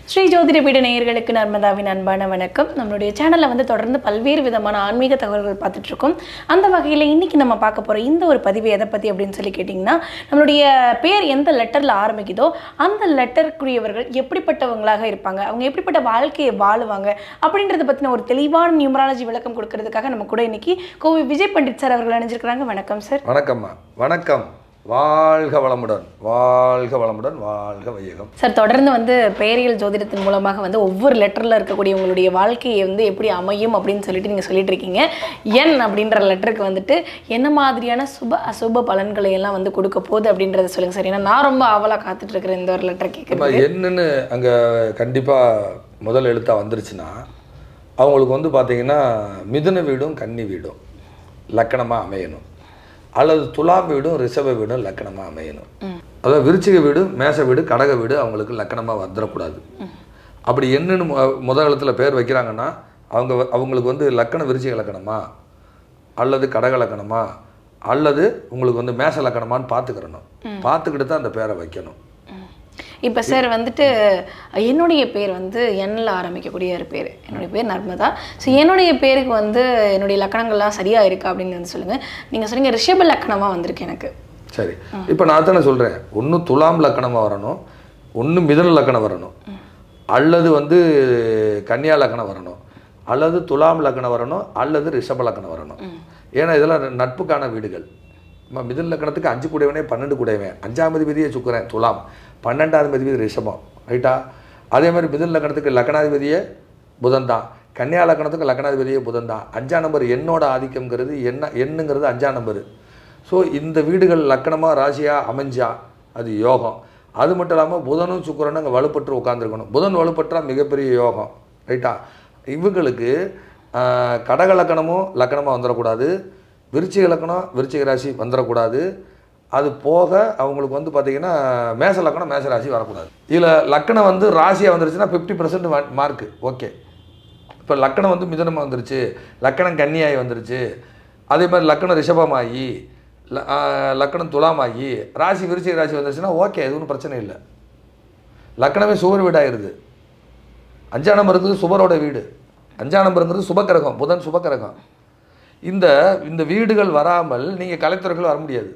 ஸ்ரீ ஜோதிட பீட நேயர்களுக்கு நர்மதாவின் அன்பான வணக்கம். நம்மளுடைய சேனலில் வந்து தொடர்ந்து பல்வேறு விதமான ஆன்மீக தகவல்கள் பார்த்துட்ருக்கோம். அந்த வகையில் இன்றைக்கி நம்ம பார்க்க போகிற இந்த ஒரு பதிவு எதை பற்றி அப்படின்னு சொல்லி கேட்டிங்கன்னா, நம்மளுடைய பேர் எந்த லெட்டரில் ஆரம்பிக்குதோ அந்த லெட்டருக்குரியவர்கள் எப்படிப்பட்டவங்களாக இருப்பாங்க, அவங்க எப்படிப்பட்ட வாழ்க்கையை வாழுவாங்க அப்படின்றத பற்றின ஒரு தெளிவான நியூமராலஜி விளக்கம் கொடுக்கறதுக்காக நம்ம கூட இன்றைக்கி கோவை விஜய் பண்டிட் சார் அவர்கள் அணிஞ்சிருக்கிறாங்க. வணக்கம் சார். வணக்கம்மா. வணக்கம். வாழ்க வளமுடன், வாழ்க வளமுடன், வாழ்க வையகம். சார், தொடர்ந்து வந்து பெயரியல் ஜோதிடத்தின் மூலமாக வந்து ஒவ்வொரு லெட்டரில் இருக்கக்கூடிய உங்களுடைய வாழ்க்கையை வந்து எப்படி அமையும் அப்படின்னு சொல்லிட்டு நீங்கள் சொல்லிட்டு இருக்கீங்க. என் அப்படின்ற லெட்டருக்கு வந்துட்டு என்ன மாதிரியான சுப அசுப பலன்களை எல்லாம் வந்து கொடுக்க போகுது அப்படின்றத சொல்லுங்கள் சார். ஏன்னா நான் ரொம்ப ஆவலாக காத்துட்டு இருக்கிறேன் இந்த ஒரு லெட்டர் கேட்குறேன். என்னன்னு அங்கே கண்டிப்பாக முதல் எழுத்தாக வந்துருச்சுன்னா அவங்களுக்கு வந்து பார்த்தீங்கன்னா மிதுன வீடும் கன்னி வீடும் லக்கணமாக அமையணும், அல்லது துலாம் வீடும் ரிஷப வீடும் லக்கணமாக அமையணும். அதாவது விருச்சிக வீடு, மேச வீடு, கடக வீடு அவங்களுக்கு லக்கணமாக வந்துடக்கூடாது. அப்படி என்னன்னு முதல் எழுத்தில் பேர் வைக்கிறாங்கன்னா அவங்களுக்கு வந்து லக்கணம் விருச்சிக லக்கணமா அல்லது கடக லக்கணமா அல்லது உங்களுக்கு வந்து மேச லக்கணமான்னு பார்த்துக்கிறணும். பார்த்துக்கிட்டு தான் அந்த பேரை வைக்கணும். இப்போ சார் வந்துட்டு என்னுடைய பேர் வந்து எண்ணில் ஆரம்பிக்கக்கூடிய ஒரு பேர். என்னுடைய பேர் நர்மதா. ஸோ என்னுடைய பேருக்கு வந்து என்னுடைய லக்கணங்கள்லாம் சரியாக இருக்கா அப்படின்னு வந்து சொல்லுங்கள். நீங்கள் சொன்னீங்க ரிஷப லக்கணமாக வந்திருக்கு எனக்கு. சரி, இப்போ நான் தானே சொல்கிறேன், ஒன்று துலாம் லக்கணமாக வரணும், ஒன்று மிதுன லக்கணம் வரணும், அல்லது வந்து கன்னியா லக்கணம் வரணும், அல்லது துலாம் லக்கணம் வரணும், அல்லது ரிஷப லக்கணம் வரணும். ஏன்னா இதெல்லாம் நட்புக்கான வீடுகள். மிதுன லக்கணத்துக்கு 5 கூடையவனே 12 கூடையவன், 5ஆம் அதிபதியே சுக்கிரன் துலாம், 12ஆம் அதிபதி ரிஷபம், ரைட்டா? அதே மாதிரி மிதுன லக்கணத்துக்கு லக்கணாதிபதியே புதன் தான், கன்னியா லக்கணத்துக்கு லக்கணாதிபதியே புதன் தான். 5ஆம் நம்பர் எண்ணோட ஆதிக்கம்ங்கிறது எண்ணுங்கிறது 5ஆம் நம்பர். ஸோ இந்த வீடுகள் லக்கணமாக ராசியாக அமைஞ்சா அது யோகம். அது மட்டும் இல்லாமல் புதனும் சுக்கிரனும் அங்கே வலுப்பற்று உட்காந்துருக்கணும். புதன் வலுப்பற்றால் மிகப்பெரிய யோகம், ரைட்டா? இவங்களுக்கு கடக லக்கணமும் லக்கணமாக வந்துடக்கூடாது, விருச்சிக லக்கணம் விருச்சிக ராசி வந்துடக்கூடாது. அது போக அவங்களுக்கு வந்து பார்த்திங்கன்னா மேச லக்கணம் மேச ராசி வரக்கூடாது. இதில் லக்கணம் வந்து ராசியாக வந்துருச்சுன்னா 50% மார்க்கு, ஓகே. இப்போ லக்கணம் வந்து மிதுனமாக வந்துருச்சு, லக்கணம் கன்னியாகி வந்துருச்சு, அதே மாதிரி லக்கணம் ரிஷபமாகி லக்கணம் துலாமாகி ராசி விருச்சிக ராசி வந்துருச்சுன்னா ஓகே, அது ஒன்றும் பிரச்சனை இல்லை. லக்கணமே சுவர் வீடாகிடுது. 5ஆம் நம்பருங்கிறது சுபரோட வீடு, 5ஆம் நம்பருங்கிறது சுபக்கிரகம், புதன் சுபக்கிரகம். இந்த வீடுகள் வராமல் நீங்கள் கலைத்துறைகள் வர முடியாது.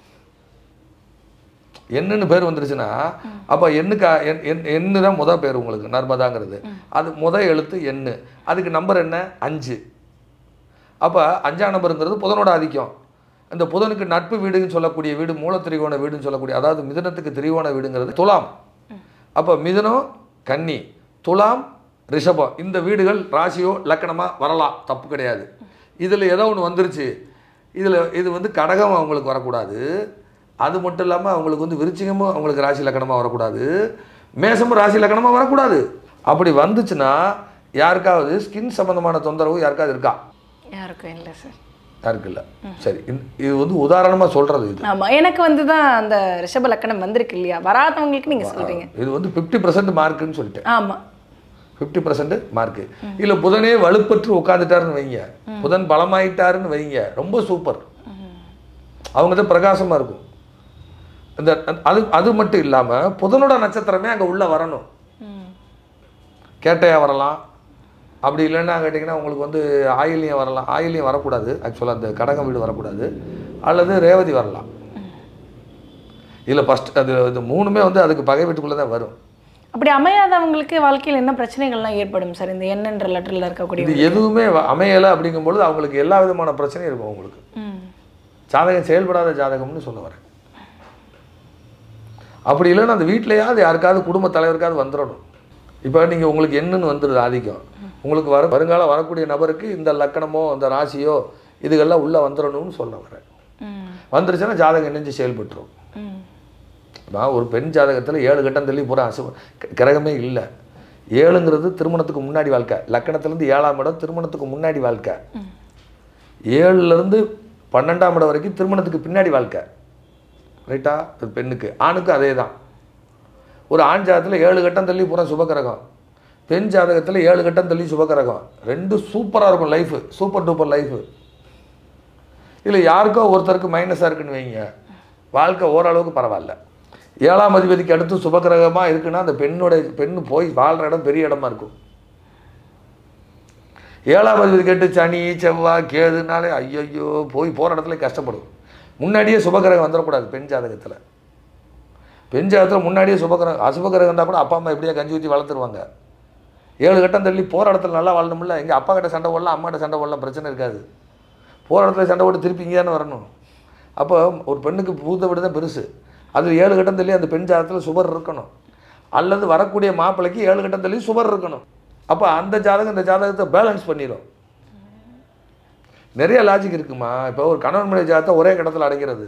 என்னன்னு பேர் வந்துருச்சுன்னா அப்போ எண்ணு தான் முதல் பேர் உங்களுக்கு நர்மதாங்கிறது. அது முதல் எழுத்து எண்ணு, அதுக்கு நம்பர் என்ன 5. அப்போ 5ஆம் நம்பருங்கிறது புதனோட ஆதிக்கம். இந்த புதனுக்கு நட்பு வீடுன்னு சொல்லக்கூடிய வீடு மூல திரிகோண வீடுன்னு சொல்லக்கூடிய, அதாவது மிதுனத்துக்கு திரிகோண வீடுங்கிறது துலாம். அப்போ மிதுனம் கன்னி, துலாம் ரிஷபம், இந்த வீடுகள் ராசியோ லக்கணமாக வரலாம், தப்பு கிடையாது. இதில் ஏதோ ஒன்று வந்துருச்சு, இது வந்து கடகம் அவங்களுக்கு வரக்கூடாது. அது மட்டும் இல்லாமல் அவங்களுக்கு வந்து விருச்சிகமும் அவங்களுக்கு ராசி லக்கணமாக வரக்கூடாது, மேசமும் ராசி லக்கணமாக வரக்கூடாது. அப்படி வந்துச்சுன்னா யாருக்காவது ஸ்கின் சம்மந்தமான தொந்தரவு யாருக்காவது இருக்கா? யாருக்கும் இல்லை சார். யாருக்கு இல்லை? சரி, இது வந்து உதாரணமாக சொல்கிறது. இது ஆமாம், எனக்கு வந்து தான் அந்த ரிஷப லக்கணம் வந்திருக்கு இல்லையா, வராதவங்களுக்கு நீங்கள் சொல்கிறீங்க. இது வந்து 50% மார்க்குன்னு சொல்லிட்டேன். ஆமாம், 50% மார்க்கு. இல்லை புதனே வலுப்பற்று உட்காந்துட்டாருன்னு வைங்க, புதன் பலமாயிட்டாருன்னு வைங்க, ரொம்ப சூப்பர். அவங்க தான் பிரகாசமாக இருக்கும். அது மட்டும் இல்லாமல் புதனோட நட்சத்திரமே அங்கே உள்ளே வரணும். கேட்டையாக வரலாம், அப்படி இல்லைன்னா கேட்டிங்கன்னா உங்களுக்கு வந்து ஆயிலியம் வரலாம். ஆயிலியம் வரக்கூடாது, ஆக்சுவலாக அந்த கடகம் வீடு வரக்கூடாது, அல்லது ரேவதி வரலாம். இல்லை ஃபஸ்ட் அது மூணுமே வந்து அதுக்கு பகை வீட்டுக்குள்ளே தான் வரும். அப்படி அமையாதவங்களுக்கு வாழ்க்கையில் என்ன பிரச்சனைகள்லாம் ஏற்படும் சார் இந்த எண்ணென்ற லெட்டரில் இருக்கக்கூடிய? இது எதுவுமே அமையலை அப்படிங்கும்பொழுது அவங்களுக்கு எல்லா விதமான பிரச்சனையும் இருக்கும். அவங்களுக்கு ஜாதகம் செயல்படாத ஜாதகம்னு சொல்ல வரேன். அப்படி இல்லைன்னா அந்த வீட்டிலையாவது யாருக்காவது குடும்ப தலைவருக்காவது வந்துடணும். இப்போ நீங்கள் உங்களுக்கு என்னன்னு வந்துடுது ஆதிக்கம், உங்களுக்கு வருங்காலம் வரக்கூடிய நபருக்கு இந்த லக்கணமோ இந்த ராசியோ இதுகள்லாம் உள்ளே வந்துடணும்னு சொல்ல வரேன். வந்துருச்சுன்னா ஜாதகம் இணைஞ்சு செயல்பட்டுரும். நான் ஒரு பெண் ஜாதகத்தில் 7 கட்டம் தள்ளி போகிற கிரகமே இல்லை. 7ங்கிறது திருமணத்துக்கு முன்னாடி வாழ்க்கை, லக்கணத்துலேருந்து 7ஆம் இடம் திருமணத்துக்கு முன்னாடி வாழ்க்கை, 7லேருந்து 12ஆம் இடம் வரைக்கும் திருமணத்துக்கு பின்னாடி வாழ்க்கை, ரைட்டா? பெண்ணுக்கு ஆணுக்கும் அதே தான். ஒரு ஆண் ஜாதகத்தில் 7 கட்டம் தள்ளி போகிற சுபகிரகம், பெண் ஜாதகத்தில் 7 கட்டம் தள்ளி சுபகிரகம், 2 சூப்பராக இருக்கும் லைஃபு, சூப்பர் டூப்பர் லைஃபு. இல்லை யாருக்கோ ஒருத்தருக்கு மைனஸாக இருக்குன்னு வைங்க, வாழ்க்கை ஓரளவுக்கு பரவாயில்ல. 7ஆம் அதிபதிக்கு அடுத்து சுபகிரகமாக இருக்குன்னா அந்த பெண்ணு போய் வாழ்கிற இடம் பெரிய இடமா இருக்கும். 7ஆம் அதிபதி கேட்டு சனி செவ்வாய் கேதுனாலே ஐயோ போய் போகிற இடத்துல கஷ்டப்படும். முன்னாடியே சுபகிரகம் வந்துடக்கூடாது பெண் ஜாதகத்தில். பெண் ஜாதகத்தில் முன்னாடியே சுபகிரகம் அசுபகிரகம் இருந்தால் கூட அப்பா அம்மா எப்படியா கஞ்சி ஊற்றி வளர்த்துருவாங்க. 7 கட்டம் தள்ளி போகிற இடத்துல நல்லா வாழணும்ல. எங்கள் அப்பா கிட்ட சண்டை போடலாம், அம்மாட்ட சண்டை போடலாம், பிரச்சனை இருக்காது. போகிற இடத்துல சண்டை போட்டு திருப்பி இங்கே தானே வரணும். அப்போ ஒரு பெண்ணுக்கு பூத்த வீடு தான் பெருசு. அது 7 கட்டம் தள்ளி அந்த பெண் ஜாதகத்தில் சுபர் இருக்கணும். அல்லது வரக்கூடிய மாப்பிள்ளைக்கு 7 கட்டம் தள்ளி சுபர் இருக்கணும். அப்போ அந்த ஜாதகம் இந்த ஜாதகத்தை பேலன்ஸ் பண்ணிடும். நிறைய லாஜிக் இருக்குமா. இப்போ ஒரு கணவன் மனைவி ஜாதகத்தை ஒரே கட்டத்தில் அடைக்கிறது.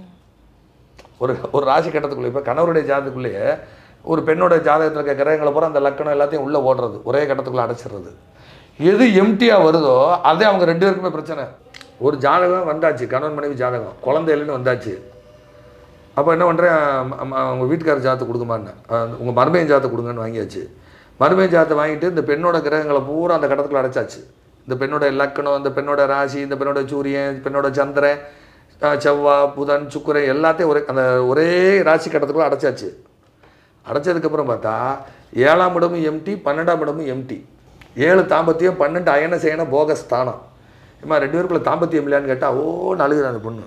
ஒரு ராசி கட்டத்துக்குள்ளே இப்போ கணவருடைய ஜாதகத்துக்குள்ளேயே ஒரு பெண்ணோட ஜாதகத்தில் இருக்க கிரகங்களை பூரா அந்த லக்கணம் எல்லாத்தையும் உள்ளே ஓடுறது, ஒரே கட்டத்துக்குள்ளே அடைச்சிடுறது. எது எம்டியாக வருதோ அதே அவங்க 2 பேருக்குமே பிரச்சனை. ஒரு ஜாதகம் வந்தாச்சு, கணவன் மனைவி ஜாதகம், குழந்தை இல்லைன்னு வந்தாச்சு. அப்போ என்ன பண்ணுறேன், உங்கள் வீட்டுக்காரர் ஜாதத்தை கொடுக்குமான்னு, உங்கள் மருமையின் ஜாதத்தை கொடுங்கன்னு வாங்கியாச்சு. மருமையின் ஜாதத்தை வாங்கிட்டு இந்த பெண்ணோட கிரகங்களை பூரா அந்த கட்டத்துக்குள்ளே அடைச்சாச்சு. இந்த பெண்ணோட லக்கணம், இந்த பெண்ணோட ராசி, இந்த பெண்ணோட சூரியன், இந்த பெண்ணோட சந்திரன், செவ்வாய், புதன், சுக்கிரன் எல்லாத்தையும் ஒரே ராசி கட்டத்துக்குள்ளே அடைச்சாச்சு. அடைச்சதுக்கப்புறம் பார்த்தா 7ஆம் இடமும் எம்டி, 12ஆம் இடமும் எம்டி. 7 தாம்பத்தியம், 12 அயன சேன போக ஸ்தானம். ஏமா 2 பேருக்குள்ள தாம்பத்தியம் இல்லையான்னு கேட்டால் அழுகுது அந்த பொண்ணு.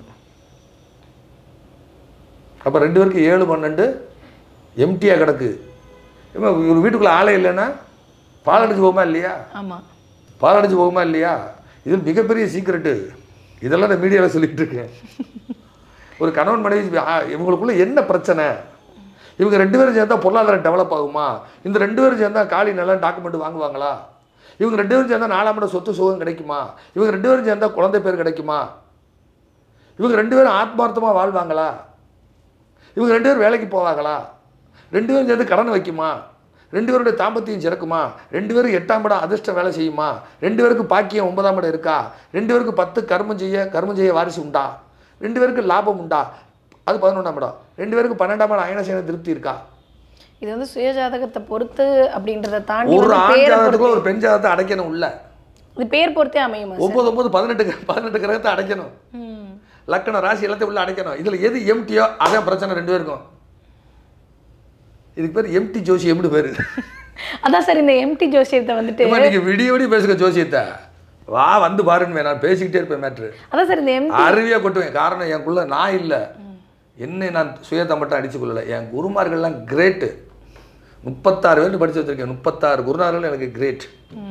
அப்போ 2 பேருக்கு 7, 12 எம்டியாக கிடக்கு. ஏமா ஒரு வீட்டுக்குள்ளே ஆளே இல்லைன்னா பாலடிச்சு போகுமா இல்லையா? ஆமாம், பாலடிச்சு போகுமா இல்லையா? இது மிகப்பெரிய சீக்ரெட்டு. இதெல்லாம் நான் மீடியாவில் சொல்லிகிட்டு இருக்கேன். ஒரு கணவன் மனைவி இவங்களுக்குள்ள என்ன பிரச்சனை? இவங்க 2 பேரும் சேர்ந்தா பொருளாதாரம் டெவலப் ஆகுமா? இந்த 2 பேரும் சேர்ந்தா காலி நல்லா டாக்குமெண்ட் வாங்குவாங்களா? இவங்க 2 பேரும் சேர்ந்தா 4ஆம் இடம் சொத்து சுகம் கிடைக்குமா? இவங்க 2 பேரும் சேர்ந்தா குழந்தை பேர் கிடைக்குமா? இவங்க 2 பேரும் ஆத்மார்த்தமாக வாழ்வாங்களா? இவங்க 2 பேரும் வேலைக்கு போவாங்களா? 2 பேரும் சேர்ந்து கடன் வைக்குமா? 2 பேருடைய தாம்பத்தியம் சிறக்குமா? 2 பேரும் 8ஆம் இடம் அதிர்ஷ்டம் வேலை செய்யுமா? 2 பேருக்கு பாக்கியம் 9ஆம் இடம் இருக்கா? 2 பேருக்கு 10 கர்மம் செய்ய வாரிசு உண்டா? 2 பேருக்கு லாபம் உண்டா? அது 11ஆம் இடம். 2 பேருக்கு 12ஆம் இடம் அயன சேன திருப்தி இருக்கா? இது வந்து சுய ஜாதகத்தை பொறுத்து அப்படின்றத தாண்டி ஒரு ஆண் ஜாதகத்துக்குள்ள ஒரு பெண் ஜாதகத்தை அடைக்கணும். உள்ள இது பேர் பொறுத்தே அமையுமா? 9 9 18 கிரகத்தை அடைக்கணும். லக்கணம் ராசி எல்லாத்தையும் உள்ள அடைக்கணும். இதுல எது எம்டியோ அதான் பிரச்சனை 2 பேருக்கும். இதுக்கு பேர் எம்டி ஜோசியம்னு பேரு. அதான் சார், இந்த எம்டி ஜோசியத்தை வந்துட்டு நீங்க விடிய பேசுங்க ஜோசியத்தை, வா வந்து பாருன்னு நான் பேசிக்கிட்டே இருப்பேன். மேட்ரு அதான் சார், இந்த அருவியா கொட்டுவேன். காரணம் எனக்குள்ள நான் இல்லை, என்னை நான் சுயத்தை மட்டும் அடிச்சு கொள்ளலை. என் குருமார்கள்லாம் கிரேட்டு. 36 பேர் படிச்சு வச்சிருக்கேன். 36 குருநார்கள் எனக்கு கிரேட்.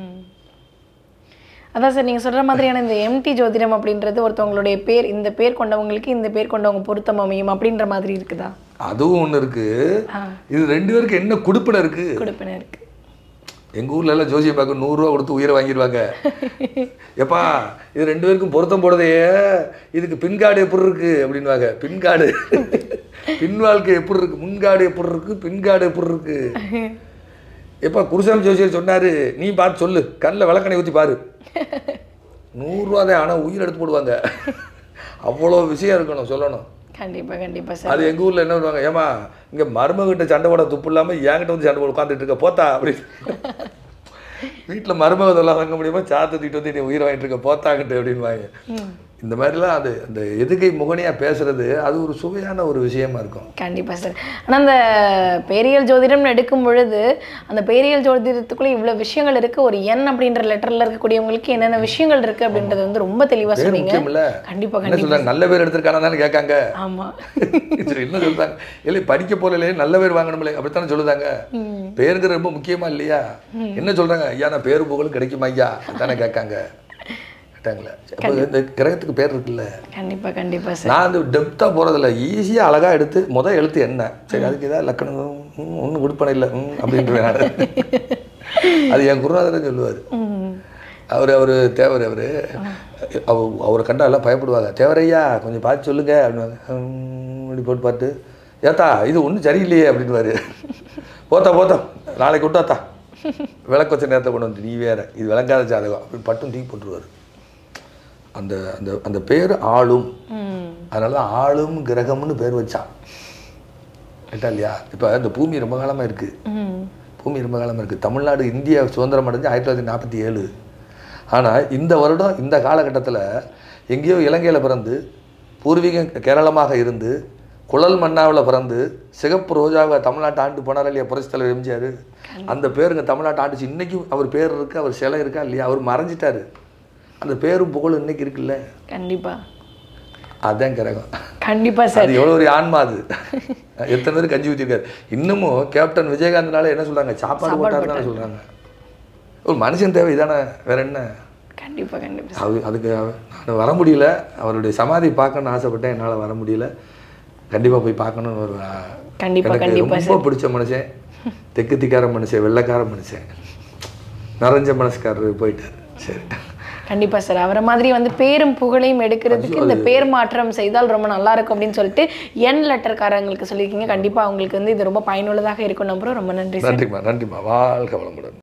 அதான் சார், நீங்கள் சொல்கிற மாதிரியான இந்த எம்டி ஜோதிடம் அப்படின்றது ஒருத்தவங்களுடைய பேர், இந்த பேர் கொண்டவங்களுக்கு இந்த பேர் கொண்டவங்க பொருத்தம் அமையும் அப்படின்ற மாதிரி இருக்குதா? அதுவும் ஒன்று இருக்கு. இது 2 பேருக்கு என்ன கொடுப்பின இருக்கு? கொடுப்பின இருக்கு. எங்கள் ஊர்ல எல்லாம் ஜோசியம் பார்க்க 100 ரூபா கொடுத்து உயிரை வாங்கிடுவாங்க. எப்பா இது 2 பேருக்கும் பொருத்தம் போடுறதையே, இதுக்கு பின்காடு எப்படி இருக்கு அப்படின்வாங்க. பின்காடு பின் வாழ்க்கை எப்படி இருக்கு, முன்காடு எப்படி இருக்கு, பின்காடு எப்படி இருக்கு. எப்பா குருசாமி ஜோசியர் சொன்னாரு, நீ பார்த்து சொல்லு, கண்ணில் விளக்கணை ஊற்றி பாரு. 100 ரூபா தான், ஆனால் உயிர் எடுத்து போடுவாங்க. அவ்வளோ விஷயம் இருக்கணும் சொல்லணும். கண்டிப்பாக கண்டிப்பாக சார். அது எங்கள் ஊரில் என்ன பண்ணுவாங்க, ஏமா இங்கே மருமகிட்ட சண்டை போட துப்பு இல்லாமல் என்கிட்ட வந்து சண்டை போட உட்காந்துட்டு இருக்க போத்தா அப்படி. வீட்டில் மருமகதெல்லாம் வாங்க முடியுமா, சாத்தை தூக்கிட்டு வந்து நீ உயிர் வாங்கிட்டு இருக்க போத்தாங்கிட்டு அப்படின்வாங்க. இந்த மாதிரிலாம் அது அந்த எதுகை முகனியாக பேசுறது அது ஒரு சுவையான ஒரு விஷயமா இருக்கும். கண்டிப்பாக சார். ஆனால் அந்த பேரியல் ஜோதிடம்னு எடுக்கும் பொழுது அந்த பேரியல் ஜோதிடத்துக்குள்ளே இவ்வளோ விஷயங்கள் இருக்குது. ஒரு எண் அப்படின்ற லெட்டரில் இருக்கக்கூடியவங்களுக்கு என்னென்ன விஷயங்கள் இருக்குது அப்படின்றது வந்து ரொம்ப தெளிவாக சொன்னீங்க. கண்டிப்பாக கண்டிப்பாக நல்ல பேர் எடுத்திருக்கானு கேட்காங்க. ஆமாம், என்ன சொல்றாங்க, இல்லை படிக்க போகலையே நல்ல பேர் வாங்கணும்ல அப்படித்தானே சொல்லுதாங்க. பேருங்கிறது ரொம்ப முக்கியமா இல்லையா? என்ன சொல்றாங்க, ஐயா நான் பேரு புகழும் கிடைக்குமா ஐயா தானே கேட்காங்க. இந்த கிரகத்துக்கு பேர் இருக்குல்ல. கண்டிப்பா கண்டிப்பா சார். நான் அந்த டெப்தா போறதில்ல, ஈஸியா அழகா எடுத்து முதல் எழுத்து என்ன, சரி அதுக்கு ஏதாவது லக்கணம் ஒன்றும் கொடுப்பன இல்லை அப்படின்றேன் நான். அது என் குருநாதர் சொல்லுவார். அவர் தேவர், அவரை கண்டா எல்லாம் பயப்படுவாங்க. தேவரையா கொஞ்சம் பார்த்து சொல்லுங்க அப்படின்வாங்க. அப்படி போட்டு பார்த்து, ஏத்தா இது ஒன்றும் சரியில்லையே அப்படின்வாரு. போத்தா நாளைக்கு விட்டாத்தா விளக்கு வச்ச நேரத்தை கொண்டு வந்து, நீ வேற இது விளங்காத ஜாதகம் அப்படி பட்டும் தூக்கி போட்டுருவார். அந்த அந்த அந்த பேர் ஆளும், அதனால தான் ஆளும் கிரகம்னு பேர் வச்சான். கேட்டா இல்லையா? இப்போ இந்த பூமி ரொம்ப காலமாக இருக்குது. தமிழ்நாடு இந்தியா சுதந்திரம் அடைஞ்சு 1947. ஆனால் இந்த வருடம் இந்த காலகட்டத்தில் எங்கேயோ இலங்கையில் பிறந்து பூர்வீகம் கேரளமாக இருந்து குழல் மன்னாவில் பிறந்து சிகப்பு ரோஜாவை தமிழ்நாட்டை ஆண்டு போனாரா இல்லையா புரட்சித் தலைவர் எம்ஜிஆர்? அந்த பேருங்க தமிழ்நாட்டை ஆண்டுச்சு. இன்றைக்கும் அவர் பேர் இருக்குது, அவர் சிலை இருக்கா இல்லையா? அவர் மறைஞ்சிட்டாரு. அந்த பேரும் புகழும் இன்னைக்கு இருக்குல்ல. கண்டிப்பாக அதான் கிரகம். கண்டிப்பாக சார். அது எவ்வளோ ஒரு ஆன்மா அது. எத்தனை பேர் கஞ்சி ஊற்றிருக்காரு. இன்னமும் கேப்டன் விஜயகாந்த்னால என்ன சொல்கிறாங்க? சாப்பாடு போட்டாரு தானே சொல்கிறாங்க. ஒரு மனுஷன் தேவை இதானே, வேற என்ன? கண்டிப்பாக கண்டிப்பாக. அதுக்கு நான் வர முடியல. அவருடைய சமாதி பார்க்கணும்னு ஆசைப்பட்டேன், என்னால் வர முடியல. கண்டிப்பாக போய் பார்க்கணும்னு ஒரு ரொம்ப பிடிச்ச மனுஷன். தெற்கு திக்கார மனுஷன், வெள்ளைக்கார மனுஷன், நிறைஞ்ச மனசுக்காரர் போயிட்டார். சரி, கண்டிப்பாக சார். அவரை மாதிரி வந்து பேரும் புகழையும் எடுக்கிறதுக்கு இந்த பேர் மாற்றம் செய்தால் ரொம்ப நல்லா இருக்கும் அப்படின்னு சொல்லிட்டு என் லெட்டர்காரங்களுக்கு சொல்லியிருக்கீங்க. கண்டிப்பாக அவங்களுக்கு வந்து இது ரொம்ப பயனுள்ளதாக இருக்கும் நம்புறோம். ரொம்ப நன்றி. நன்றிம்மா, நன்றிம்மா. வாழ்க வளமுடன்.